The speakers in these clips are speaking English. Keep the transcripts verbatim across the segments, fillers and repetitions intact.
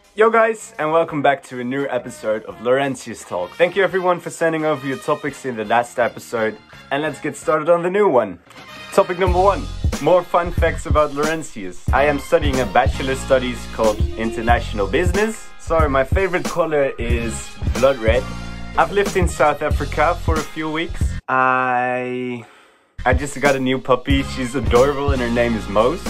Yo guys, and welcome back to a new episode of Laurentius Talk. Thank you everyone for sending over your topics in the last episode, and let's get started on the new one. Topic number one, more fun facts about Laurentius. I am studying a bachelor studies called International Business. So my favorite color is blood red. I've lived in South Africa for a few weeks. I... I just got a new puppy. She's adorable and her name is Mose.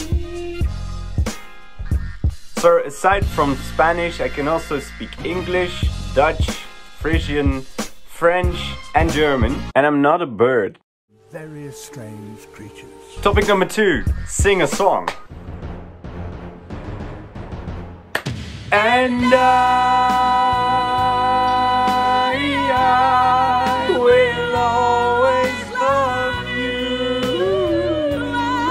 So aside from Spanish, I can also speak English, Dutch, Frisian, French and German. And I'm not a bird. Very strange creatures. Topic number two, sing a song. And I, I will always love you.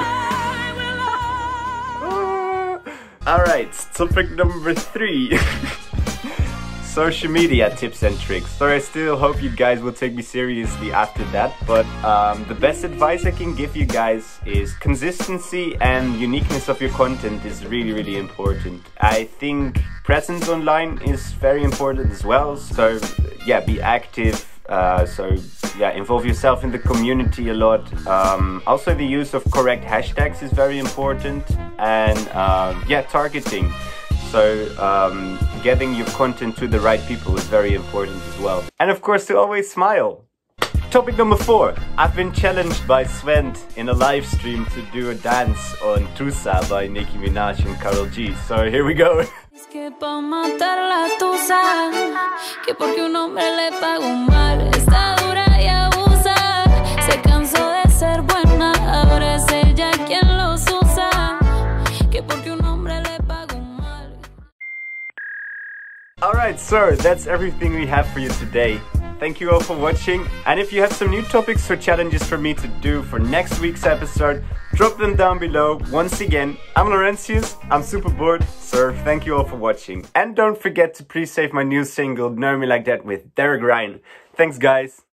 Alright, topic number three. Social media tips and tricks. So I still hope you guys will take me seriously after that. But um, the best advice I can give you guys is consistency and uniqueness of your content is really, really important. I think presence online is very important as well. So yeah, be active. Uh, so yeah, involve yourself in the community a lot. Um, also the use of correct hashtags is very important. And um, yeah, targeting. So um, getting your content to the right people is very important as well. And of course to always smile. Topic number four. I've been challenged by Sven in a live stream to do a dance on Tusa by Nicki Minaj and Karol G. So here we go. Alright, so that's everything we have for you today. Thank you all for watching, and if you have some new topics or challenges for me to do for next week's episode, drop them down below. Once again, I'm Laurentius, I'm super bored, so thank you all for watching. And don't forget to pre-save my new single, Know Me Like That with Derek Ryan. Thanks guys.